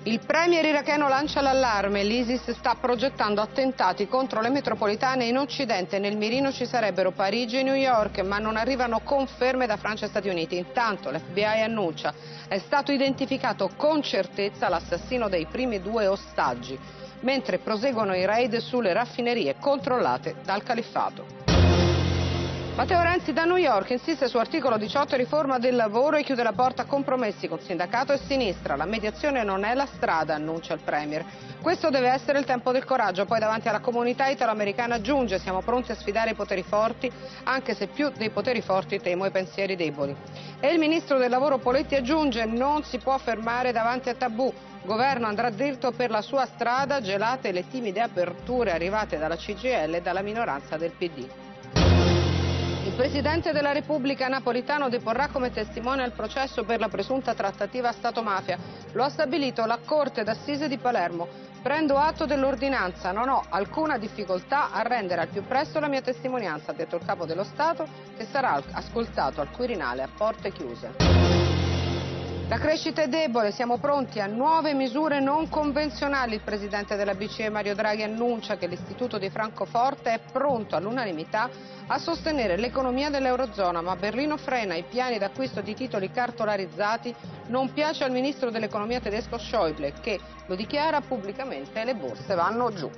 Il premier iracheno lancia l'allarme, l'ISIS sta progettando attentati contro le metropolitane in Occidente, nel mirino ci sarebbero Parigi e New York, ma non arrivano conferme da Francia e Stati Uniti. Intanto l'FBI annuncia, è stato identificato con certezza l'assassino dei primi 2 ostaggi, mentre proseguono i raid sulle raffinerie controllate dal califfato. Matteo Renzi da New York insiste su articolo 18 e riforma del lavoro e chiude la porta a compromessi con sindacato e sinistra. La mediazione non è la strada, annuncia il premier. Questo deve essere il tempo del coraggio. Poi davanti alla comunità italo-americana aggiunge: siamo pronti a sfidare i poteri forti, anche se più dei poteri forti temo i pensieri deboli. E il ministro del lavoro Poletti aggiunge: non si può fermare davanti a tabù. Governo andrà dritto per la sua strada, gelate le timide aperture arrivate dalla CGIL e dalla minoranza del PD. Il Presidente della Repubblica Napolitano deporrà come testimone al processo per la presunta trattativa Stato-mafia. Lo ha stabilito la Corte d'Assise di Palermo. Prendo atto dell'ordinanza, non ho alcuna difficoltà a rendere al più presto la mia testimonianza, ha detto il Capo dello Stato, che sarà ascoltato al Quirinale a porte chiuse. La crescita è debole, siamo pronti a nuove misure non convenzionali. Il Presidente della BCE Mario Draghi annuncia che l'Istituto di Francoforte è pronto all'unanimità a sostenere l'economia dell'Eurozona, ma Berlino frena i piani d'acquisto di titoli cartolarizzati. Non piace al ministro dell'economia tedesco Schäuble, che lo dichiara pubblicamente: le borse vanno giù.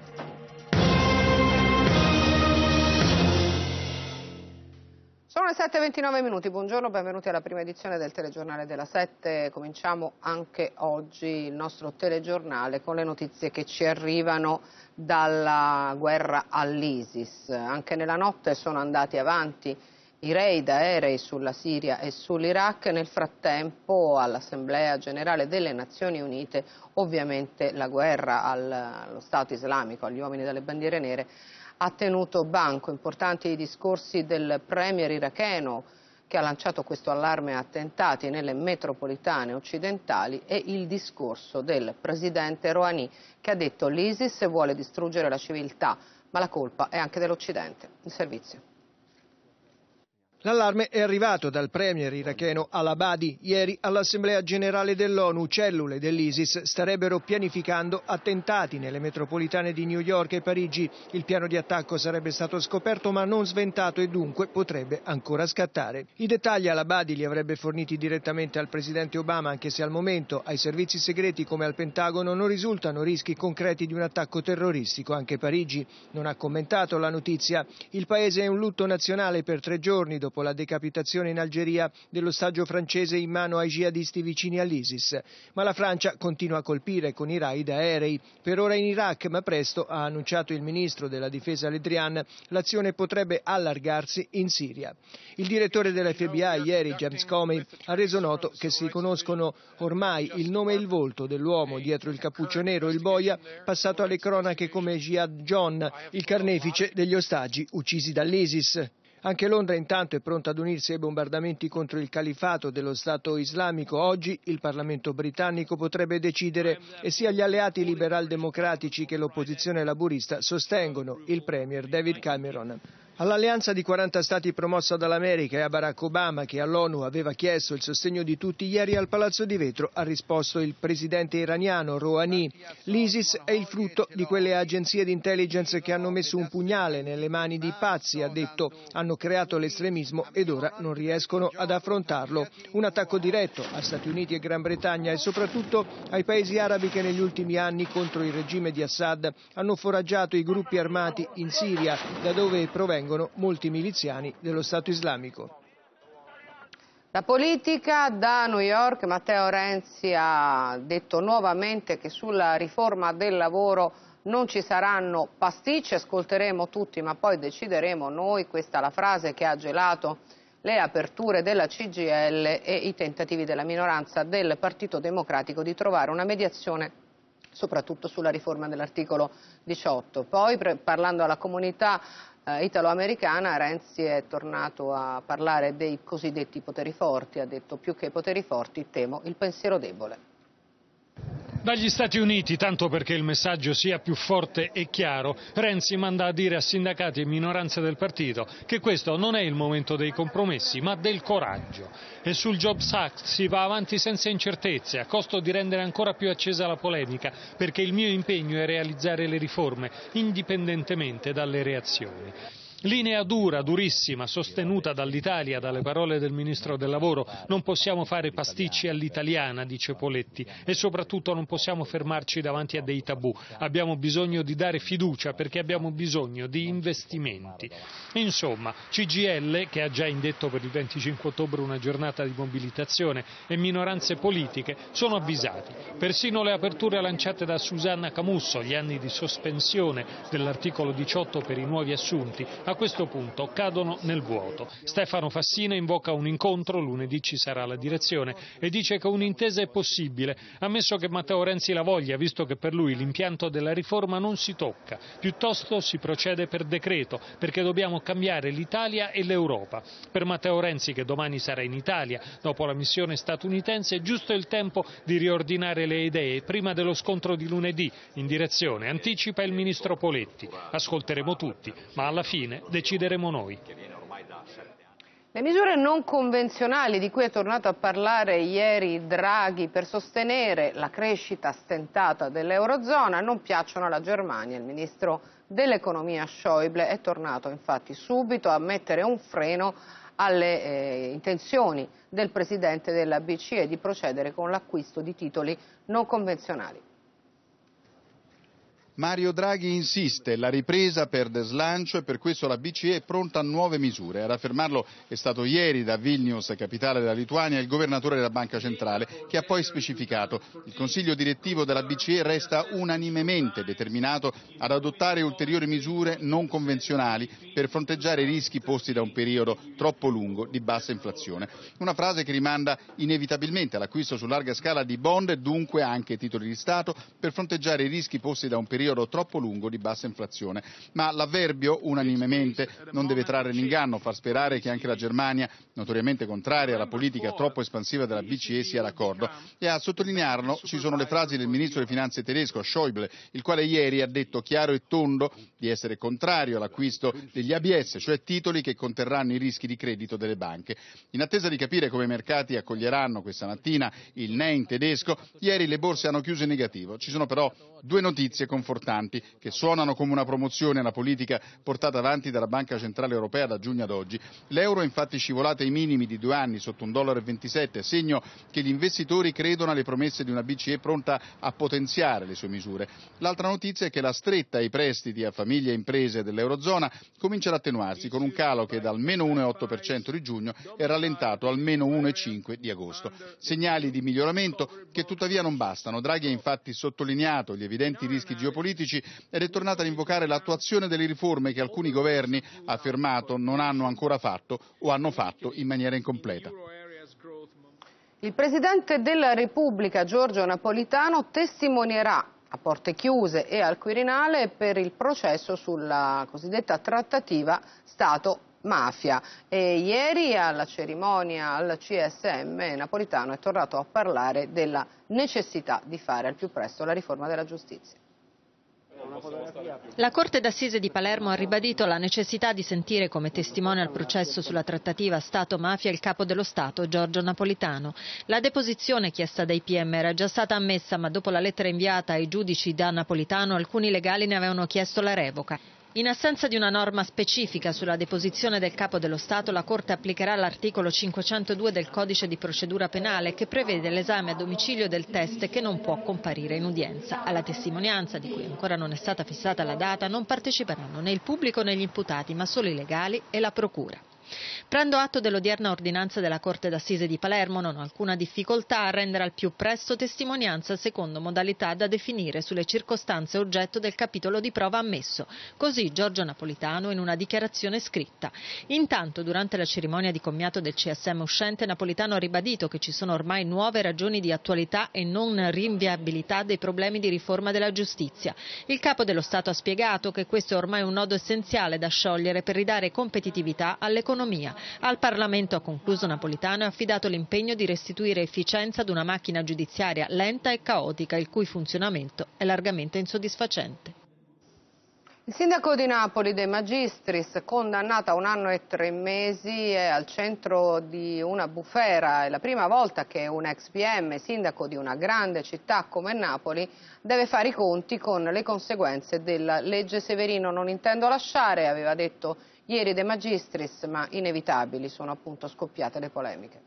Sono le 7:29, buongiorno, benvenuti alla prima edizione del telegiornale della 7. Cominciamo anche oggi il nostro telegiornale con le notizie che ci arrivano dalla guerra all'ISIS. Anche nella notte sono andati avanti i raid aerei sulla Siria e sull'Iraq. Nel frattempo all'Assemblea Generale delle Nazioni Unite ovviamente la guerra allo Stato islamico, agli uomini dalle bandiere nere, ha tenuto banco. Importanti i discorsi del premier iracheno, che ha lanciato questo allarme a attentati nelle metropolitane occidentali, e il discorso del presidente Rouhani, che ha detto: l'ISIS vuole distruggere la civiltà, ma la colpa è anche dell'Occidente. Il servizio. L'allarme è arrivato dal premier iracheno al-Abadi. Ieri all'Assemblea Generale dell'ONU cellule dell'ISIS starebbero pianificando attentati nelle metropolitane di New York e Parigi. Il piano di attacco sarebbe stato scoperto ma non sventato e dunque potrebbe ancora scattare. I dettagli al-Abadi li avrebbe forniti direttamente al presidente Obama, anche se al momento ai servizi segreti come al Pentagono non risultano rischi concreti di un attacco terroristico. Anche Parigi non ha commentato la notizia. Il paese è in lutto nazionale per 3 giorni dopo la decapitazione in Algeria dell'ostaggio francese in mano ai jihadisti vicini all'ISIS. Ma la Francia continua a colpire con i raid aerei. Per ora in Iraq, ma presto, ha annunciato il ministro della difesa Le Drian, l'azione potrebbe allargarsi in Siria. Il direttore dell'FBI ieri, James Comey, ha reso noto che si conoscono ormai il nome e il volto dell'uomo dietro il cappuccio nero, il boia, passato alle cronache come Jihad John, il carnefice degli ostaggi uccisi dall'ISIS. Anche Londra intanto è pronta ad unirsi ai bombardamenti contro il califato dello Stato islamico. Oggi il Parlamento britannico potrebbe decidere e sia gli alleati liberal-democratici che l'opposizione laburista sostengono il premier David Cameron. All'alleanza di 40 stati promossa dall'America e a Barack Obama, che all'ONU aveva chiesto il sostegno di tutti, ieri al Palazzo di Vetro ha risposto il presidente iraniano Rouhani. L'ISIS è il frutto di quelle agenzie di intelligence che hanno messo un pugnale nelle mani di pazzi, ha detto. Hanno creato l'estremismo ed ora non riescono ad affrontarlo. Un attacco diretto a Stati Uniti e Gran Bretagna e soprattutto ai paesi arabi che negli ultimi anni contro il regime di Assad hanno foraggiato i gruppi armati in Siria, da dove provengono molti miliziani dello Stato islamico. La politica da New York. Matteo Renzi ha detto nuovamente che sulla riforma del lavoro non ci saranno pasticci, ascolteremo tutti ma poi decideremo noi. Questa è la frase che ha gelato le aperture della CGIL e i tentativi della minoranza del Partito Democratico di trovare una mediazione soprattutto sulla riforma dell'articolo 18. Poi, parlando alla comunità italo-americana, Renzi è tornato a parlare dei cosiddetti poteri forti, ha detto: più che i poteri forti temo il pensiero debole. Dagli Stati Uniti, tanto perché il messaggio sia più forte e chiaro, Renzi manda a dire a sindacati e minoranze del partito che questo non è il momento dei compromessi, ma del coraggio. E sul Jobs Act si va avanti senza incertezze, a costo di rendere ancora più accesa la polemica, perché il mio impegno è realizzare le riforme, indipendentemente dalle reazioni. Linea dura, durissima, sostenuta dall'Italia, dalle parole del Ministro del Lavoro. Non possiamo fare pasticci all'italiana, dice Poletti, e soprattutto non possiamo fermarci davanti a dei tabù. Abbiamo bisogno di dare fiducia perché abbiamo bisogno di investimenti. Insomma, CGIL, che ha già indetto per il 25 ottobre una giornata di mobilitazione, e minoranze politiche sono avvisati. Persino le aperture lanciate da Susanna Camusso, gli anni di sospensione dell'articolo 18 per i nuovi assunti, a questo punto cadono nel vuoto. Stefano Fassina invoca un incontro, lunedì ci sarà la direzione, e dice che un'intesa è possibile, ammesso che Matteo Renzi la voglia, visto che per lui l'impianto della riforma non si tocca. Piuttosto si procede per decreto, perché dobbiamo cambiare l'Italia e l'Europa. Per Matteo Renzi, che domani sarà in Italia, dopo la missione statunitense, è giusto il tempo di riordinare le idee prima dello scontro di lunedì in direzione, anticipa il ministro Poletti. Ascolteremo tutti, ma alla fine decideremo noi. Le misure non convenzionali di cui è tornato a parlare ieri Draghi per sostenere la crescita stentata dell'Eurozona non piacciono alla Germania. Il ministro dell'economia Schäuble è tornato infatti subito a mettere un freno alle intenzioni del presidente della BCE di procedere con l'acquisto di titoli non convenzionali. Mario Draghi insiste, la ripresa perde slancio e per questo la BCE è pronta a nuove misure. Ad affermarlo è stato ieri da Vilnius, capitale della Lituania, il governatore della Banca Centrale, che ha poi specificato: il Consiglio direttivo della BCE resta unanimemente determinato ad adottare ulteriori misure non convenzionali per fronteggiare i rischi posti da un periodo troppo lungo di bassa inflazione. Una frase che rimanda inevitabilmente all'acquisto su larga scala di bond e dunque anche titoli di Stato per fronteggiare i rischi posti da un periodo troppo lungo di bassa inflazione. Ma l'avverbio unanimemente non deve trarre in inganno, far sperare che anche la Germania, notoriamente contraria alla politica troppo espansiva della BCE, sia d'accordo. E a sottolinearlo ci sono le frasi del ministro delle finanze tedesco Schäuble, il quale ieri ha detto chiaro e tondo di essere contrario all'acquisto degli ABS, cioè titoli che conterranno i rischi di credito delle banche. In attesa di capire come i mercati accoglieranno questa mattina il Nein tedesco, ieri le borse hanno chiuso in negativo. Ci sono però due notizie confortanti che suonano come una promozione alla politica portata avanti dalla Banca Centrale Europea da giugno ad oggi. L'euro è infatti scivolato ai minimi di 2 anni sotto $1,27, segno che gli investitori credono alle promesse di una BCE pronta a potenziare le sue misure. L'altra notizia è che la stretta ai prestiti a famiglie e imprese dell'Eurozona comincia ad attenuarsi, con un calo che dal meno 1,8% di giugno è rallentato al meno 1,5% di agosto. Segnali di miglioramento che tuttavia non bastano. Draghi ha infatti sottolineato gli evidenti rischi geopolitici ed è tornato ad invocare l'attuazione delle riforme che alcuni governi, ha affermato, non hanno ancora fatto o hanno fatto in maniera incompleta. Il Presidente della Repubblica, Giorgio Napolitano, testimonierà a porte chiuse e al Quirinale per il processo sulla cosiddetta trattativa Stato-mafia. E ieri alla cerimonia al CSM Napolitano è tornato a parlare della necessità di fare al più presto la riforma della giustizia. La Corte d'Assise di Palermo ha ribadito la necessità di sentire come testimone al processo sulla trattativa Stato-mafia il capo dello Stato, Giorgio Napolitano. La deposizione chiesta dai PM era già stata ammessa, ma dopo la lettera inviata ai giudici da Napolitano, alcuni legali ne avevano chiesto la revoca. In assenza di una norma specifica sulla deposizione del capo dello Stato, la Corte applicherà l'articolo 502 del Codice di procedura penale, che prevede l'esame a domicilio del teste che non può comparire in udienza. Alla testimonianza, di cui ancora non è stata fissata la data, non parteciperanno né il pubblico né gli imputati, ma solo i legali e la Procura. Prendo atto dell'odierna ordinanza della Corte d'Assise di Palermo, non ho alcuna difficoltà a rendere al più presto testimonianza secondo modalità da definire sulle circostanze oggetto del capitolo di prova ammesso. Così Giorgio Napolitano in una dichiarazione scritta. Intanto, durante la cerimonia di commiato del CSM uscente, Napolitano ha ribadito che ci sono ormai nuove ragioni di attualità e non rinviabilità dei problemi di riforma della giustizia. Il capo dello Stato ha spiegato che questo è ormai un nodo essenziale da sciogliere per ridare competitività all'economia l'economia. Al Parlamento, ha concluso Napolitano, è affidato l'impegno di restituire efficienza ad una macchina giudiziaria lenta e caotica, il cui funzionamento è largamente insoddisfacente. Il sindaco di Napoli De Magistris, condannato a 1 anno e 3 mesi, è al centro di una bufera. È la prima volta che un ex PM, sindaco di una grande città come Napoli, deve fare i conti con le conseguenze della legge Severino. Non intendo lasciare, aveva detto ieri De Magistris, ma inevitabili sono appunto scoppiate le polemiche.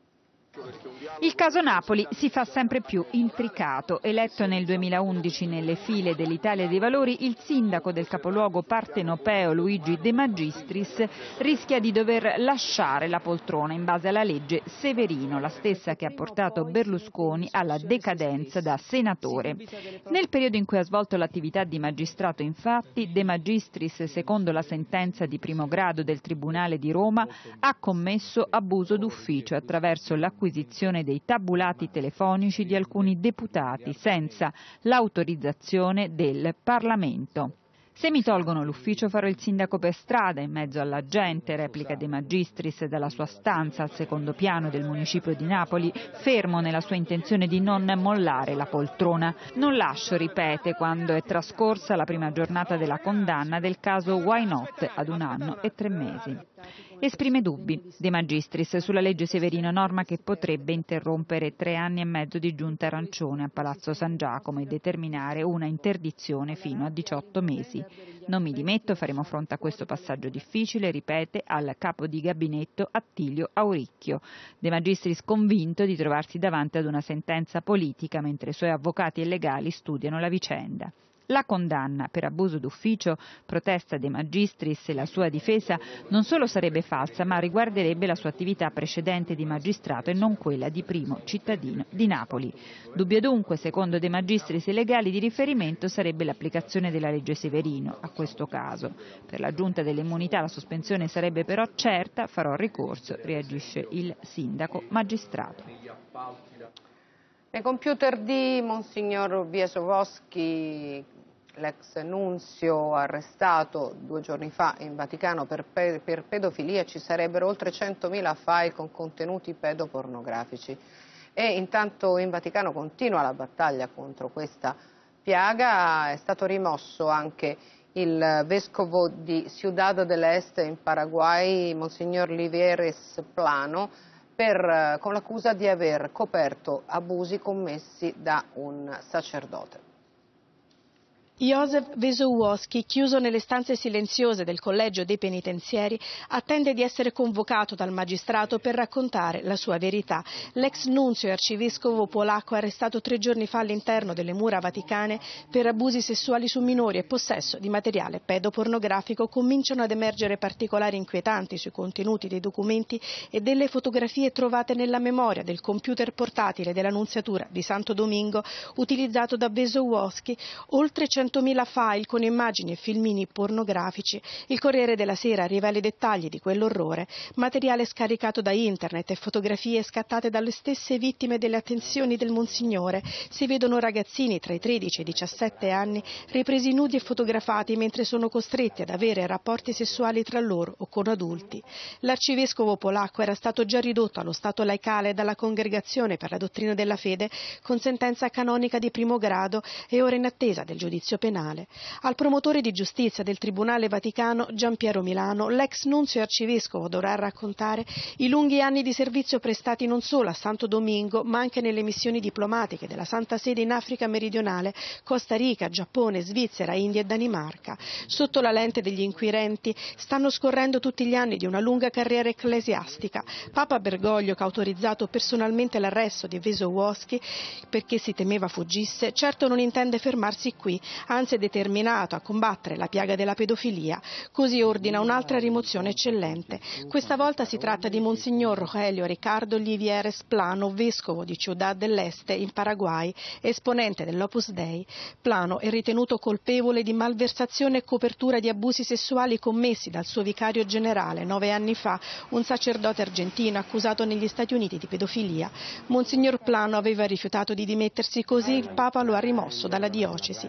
Il caso Napoli si fa sempre più intricato. Eletto nel 2011 nelle file dell'Italia dei Valori, il sindaco del capoluogo partenopeo Luigi De Magistris rischia di dover lasciare la poltrona in base alla legge Severino, la stessa che ha portato Berlusconi alla decadenza da senatore. Nel periodo in cui ha svolto l'attività di magistrato, infatti, De Magistris, secondo la sentenza di primo grado del Tribunale di Roma, ha commesso abuso d'ufficio attraverso l'acquisizione dei tabulati telefonici di alcuni deputati senza l'autorizzazione del Parlamento. Se mi tolgono l'ufficio farò il sindaco per strada, in mezzo alla gente, replica De Magistris dalla sua stanza al secondo piano del municipio di Napoli, fermo nella sua intenzione di non mollare la poltrona. Non lascio, ripete, quando è trascorsa la prima giornata della condanna del caso Why Not ad 1 anno e 3 mesi. Esprime dubbi De Magistris sulla legge Severino, norma che potrebbe interrompere 3 anni e mezzo di giunta arancione a Palazzo San Giacomo e determinare una interdizione fino a 18 mesi. Non mi dimetto, faremo fronte a questo passaggio difficile, ripete al capo di gabinetto Attilio Auricchio. De Magistris convinto di trovarsi davanti ad una sentenza politica mentre i suoi avvocati e legali studiano la vicenda. La condanna per abuso d'ufficio, protesta De Magistris e la sua difesa, non solo sarebbe falsa, ma riguarderebbe la sua attività precedente di magistrato e non quella di primo cittadino di Napoli. Dubbio dunque, secondo De Magistris, i legali di riferimento sarebbe l'applicazione della legge Severino a questo caso. Per la Giunta delle Immunità la sospensione sarebbe però certa, farò ricorso, reagisce il sindaco magistrato. Nei computer di Monsignor Wiesowski, l'ex nunzio arrestato 2 giorni fa in Vaticano per pedofilia, ci sarebbero oltre 100.000 file con contenuti pedopornografici. E intanto in Vaticano continua la battaglia contro questa piaga. È stato rimosso anche il vescovo di Ciudad del Este in Paraguay, Monsignor Livieres Plano, con l'accusa di aver coperto abusi commessi da un sacerdote. Józef Wesołowski, chiuso nelle stanze silenziose del collegio dei penitenzieri, attende di essere convocato dal magistrato per raccontare la sua verità. L'ex nunzio e arcivescovo polacco, arrestato 3 giorni fa all'interno delle mura vaticane per abusi sessuali su minori e possesso di materiale pedopornografico, cominciano ad emergere particolari inquietanti sui contenuti dei documenti e delle fotografie trovate nella memoria del computer portatile della Nunziatura di Santo Domingo utilizzato da Wesołowski, oltre 100.000 file con immagini e filmini pornografici. Il Corriere della Sera rivela i dettagli di quell'orrore, materiale scaricato da internet e fotografie scattate dalle stesse vittime delle attenzioni del Monsignore. Si vedono ragazzini tra i 13 e i 17 anni ripresi nudi e fotografati mentre sono costretti ad avere rapporti sessuali tra loro o con adulti. L'arcivescovo polacco era stato già ridotto allo stato laicale dalla Congregazione per la Dottrina della Fede con sentenza canonica di primo grado e ora in attesa del giudizio penale. Al promotore di giustizia del Tribunale Vaticano, Giampiero Milano, l'ex nunzio e arcivescovo dovrà raccontare i lunghi anni di servizio prestati non solo a Santo Domingo, ma anche nelle missioni diplomatiche della Santa Sede in Africa meridionale, Costa Rica, Giappone, Svizzera, India e Danimarca. Sotto la lente degli inquirenti stanno scorrendo tutti gli anni di una lunga carriera ecclesiastica. Papa Bergoglio, che ha autorizzato personalmente l'arresto di Wesołowski perché si temeva fuggisse, certo non intende fermarsi qui, anzi è determinato a combattere la piaga della pedofilia, così ordina un'altra rimozione eccellente. Questa volta si tratta di Monsignor Rogelio Ricardo Livieres Plano, vescovo di Ciudad del Este in Paraguay, esponente dell'Opus Dei. Plano è ritenuto colpevole di malversazione e copertura di abusi sessuali commessi dal suo vicario generale 9 anni fa, un sacerdote argentino accusato negli Stati Uniti di pedofilia. Monsignor Plano aveva rifiutato di dimettersi, così il Papa lo ha rimosso dalla diocesi. Intanto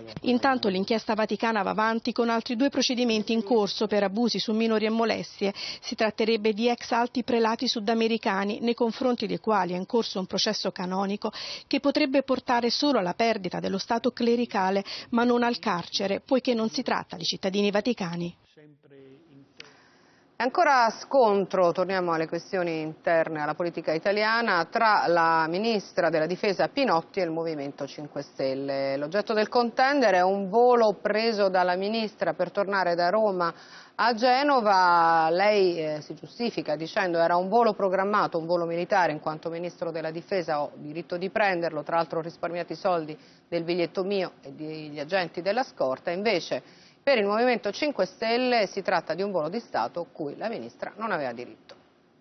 Intanto l'inchiesta vaticana va avanti con altri 2 procedimenti in corso per abusi su minori e molestie. Si tratterebbe di ex alti prelati sudamericani nei confronti dei quali è in corso un processo canonico che potrebbe portare solo alla perdita dello stato clericale ma non al carcere, poiché non si tratta di cittadini vaticani. Ancora scontro, torniamo alle questioni interne alla politica italiana, tra la ministra della Difesa Pinotti e il Movimento 5 Stelle. L'oggetto del contendere è un volo preso dalla ministra per tornare da Roma a Genova. Lei si giustifica dicendo era un volo programmato, un volo militare, in quanto ministro della Difesa ho diritto di prenderlo, tra l'altro ho risparmiato i soldi del biglietto mio e degli agenti della scorta. Invece per il Movimento 5 Stelle si tratta di un volo di Stato cui la ministra non aveva diritto.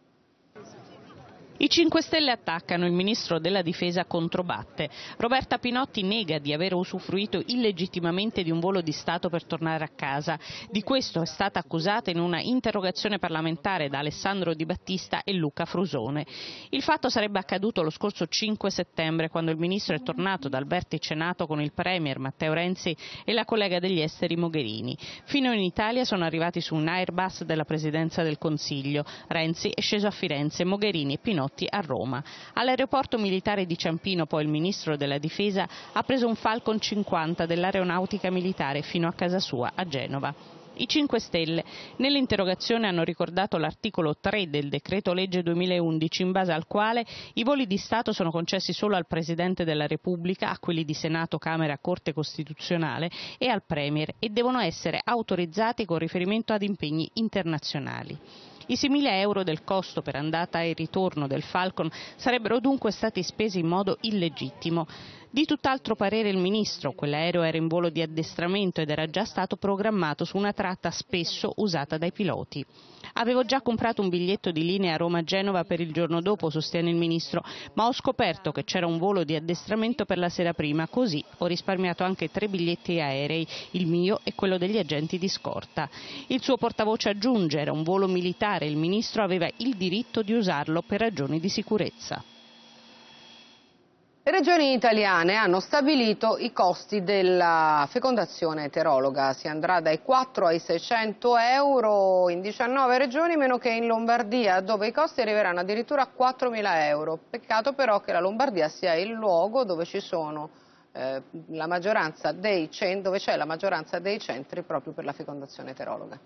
I 5 Stelle attaccano, il ministro della Difesa controbatte. Roberta Pinotti nega di aver usufruito illegittimamente di un volo di Stato per tornare a casa. Di questo è stata accusata in una interrogazione parlamentare da Alessandro Di Battista e Luca Frusone. Il fatto sarebbe accaduto lo scorso 5 settembre, quando il ministro è tornato dal vertice NATO con il premier Matteo Renzi e la collega degli esteri Mogherini. Fino in Italia sono arrivati su un Airbus della Presidenza del Consiglio. Renzi è sceso a Firenze, Mogherini e Pinotti a Roma. All'aeroporto militare di Ciampino poi il ministro della Difesa ha preso un Falcon 50 dell'aeronautica militare fino a casa sua a Genova. I 5 Stelle nell'interrogazione hanno ricordato l'articolo 3 del decreto legge 2011 in base al quale i voli di Stato sono concessi solo al Presidente della Repubblica, a quelli di Senato, Camera, Corte Costituzionale e al Premier e devono essere autorizzati con riferimento ad impegni internazionali. I 6.000 euro del costo per andata e ritorno del Falcon sarebbero dunque stati spesi in modo illegittimo. Di tutt'altro parere il ministro, quell'aereo era in volo di addestramento ed era già stato programmato su una tratta spesso usata dai piloti. Avevo già comprato un biglietto di linea Roma-Genova per il giorno dopo, sostiene il ministro, ma ho scoperto che c'era un volo di addestramento per la sera prima, così ho risparmiato anche 3 biglietti aerei, il mio e quello degli agenti di scorta. Il suo portavoce aggiunge, era un volo militare, il ministro aveva il diritto di usarlo per ragioni di sicurezza. Le regioni italiane hanno stabilito i costi della fecondazione eterologa, si andrà dai 4 ai 600 euro in 19 regioni, meno che in Lombardia, dove i costi arriveranno addirittura a 4.000 euro. Peccato però che la Lombardia sia il luogo dove ci sono la maggioranza dove c'è la maggioranza dei centri proprio per la fecondazione eterologa.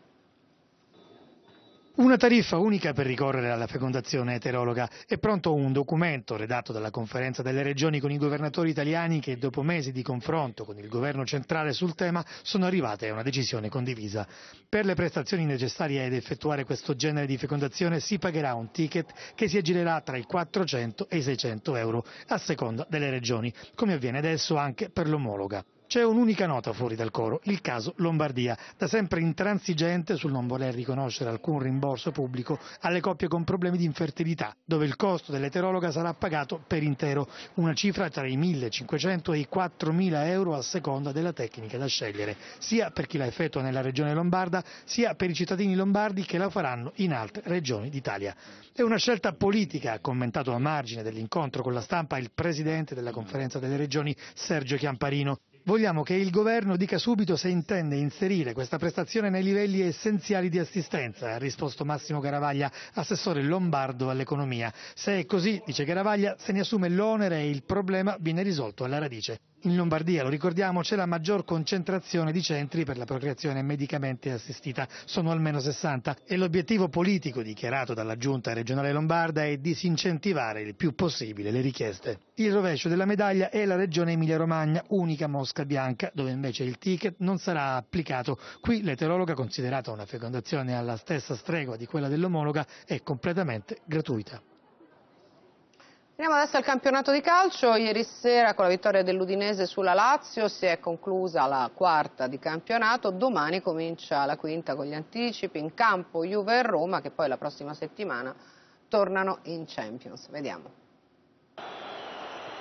Una tariffa unica per ricorrere alla fecondazione eterologa. È pronto un documento redatto dalla Conferenza delle Regioni con i governatori italiani che dopo mesi di confronto con il governo centrale sul tema sono arrivate a una decisione condivisa. Per le prestazioni necessarie ad effettuare questo genere di fecondazione si pagherà un ticket che si aggirerà tra i 400 e i 600 euro a seconda delle regioni, come avviene adesso anche per l'omologa. C'è un'unica nota fuori dal coro, il caso Lombardia, da sempre intransigente sul non voler riconoscere alcun rimborso pubblico alle coppie con problemi di infertilità, dove il costo dell'eterologa sarà pagato per intero, una cifra tra i 1.500 e i 4.000 euro a seconda della tecnica da scegliere, sia per chi la effettua nella regione lombarda, sia per i cittadini lombardi che la faranno in altre regioni d'Italia. È una scelta politica, ha commentato a margine dell'incontro con la stampa il presidente della Conferenza delle Regioni, Sergio Chiamparino. Vogliamo che il governo dica subito se intende inserire questa prestazione nei livelli essenziali di assistenza, ha risposto Massimo Garavaglia, assessore lombardo all'economia. Se è così, dice Garavaglia, se ne assume l'onere e il problema viene risolto alla radice. In Lombardia, lo ricordiamo, c'è la maggior concentrazione di centri per la procreazione medicamente assistita, sono almeno 60, e l'obiettivo politico dichiarato dalla giunta regionale lombarda è disincentivare il più possibile le richieste. Il rovescio della medaglia è la regione Emilia-Romagna, unica mosca bianca, dove invece il ticket non sarà applicato. Qui l'eterologa, considerata una fecondazione alla stessa stregua di quella dell'omologa, è completamente gratuita. Andiamo adesso al campionato di calcio. Ieri sera con la vittoria dell'Udinese sulla Lazio si è conclusa la quarta di campionato. Domani comincia la quinta con gli anticipi in campo Juve e Roma, che poi la prossima settimana tornano in Champions. Vediamo.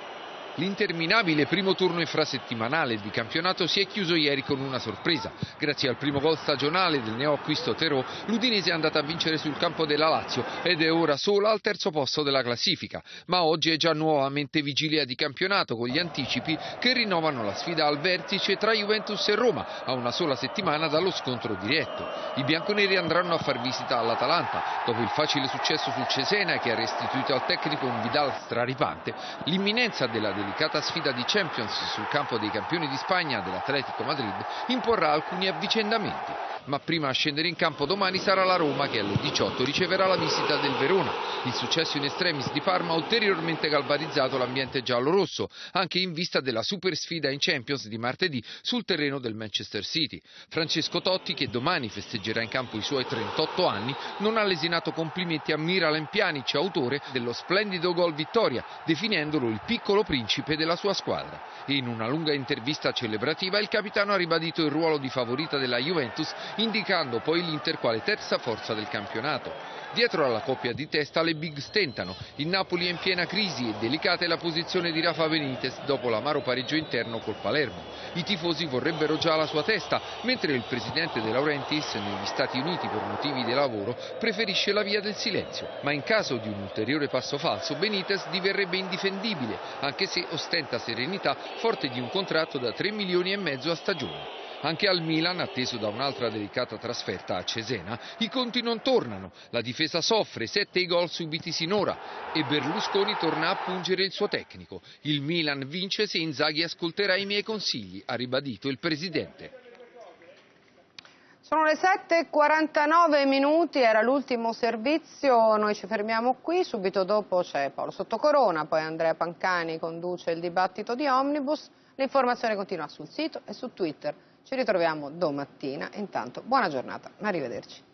L'interminabile primo turno infrasettimanale di campionato si è chiuso ieri con una sorpresa. Grazie al primo gol stagionale del neoacquisto Terò, l'Udinese è andata a vincere sul campo della Lazio ed è ora sola al terzo posto della classifica. Ma oggi è già nuovamente vigilia di campionato con gli anticipi che rinnovano la sfida al vertice tra Juventus e Roma a una sola settimana dallo scontro diretto. I bianconeri andranno a far visita all'Atalanta. Dopo il facile successo sul Cesena, che ha restituito al tecnico un Vidal straripante, l'imminenza della delicata sfida di Champions sul campo dei campioni di Spagna dell'Atletico Madrid imporrà alcuni avvicendamenti. Ma prima a scendere in campo domani sarà la Roma, che alle 18 riceverà la visita del Verona. Il successo in extremis di Parma ha ulteriormente galvanizzato l'ambiente giallo-rosso, anche in vista della super sfida in Champions di martedì sul terreno del Manchester City. Francesco Totti, che domani festeggerà in campo i suoi 38 anni, non ha lesinato complimenti a Miralem Pjanic, autore dello splendido gol vittoria, definendolo il piccolo principe della sua squadra. E in una lunga intervista celebrativa il capitano ha ribadito il ruolo di favorita della Juventus, indicando poi l'Inter quale terza forza del campionato. Dietro alla coppia di testa le big stentano, il Napoli è in piena crisi e delicata è la posizione di Rafa Benitez dopo l'amaro pareggio interno col Palermo. I tifosi vorrebbero già la sua testa, mentre il presidente De Laurentiis, negli Stati Uniti per motivi di lavoro, preferisce la via del silenzio. Ma in caso di un ulteriore passo falso, Benitez diverrebbe indifendibile, anche se ostenta serenità, forte di un contratto da 3,5 milioni a stagione. Anche al Milan, atteso da un'altra delicata trasferta a Cesena, i conti non tornano. La difesa soffre, 7 i gol subiti sinora e Berlusconi torna a pungere il suo tecnico. Il Milan vince se Inzaghi ascolterà i miei consigli, ha ribadito il presidente. Sono le 7:49, era l'ultimo servizio, noi ci fermiamo qui, subito dopo c'è Paolo Sottocorona, poi Andrea Pancani conduce il dibattito di Omnibus, l'informazione continua sul sito e su Twitter. Ci ritroviamo domattina, intanto buona giornata, arrivederci.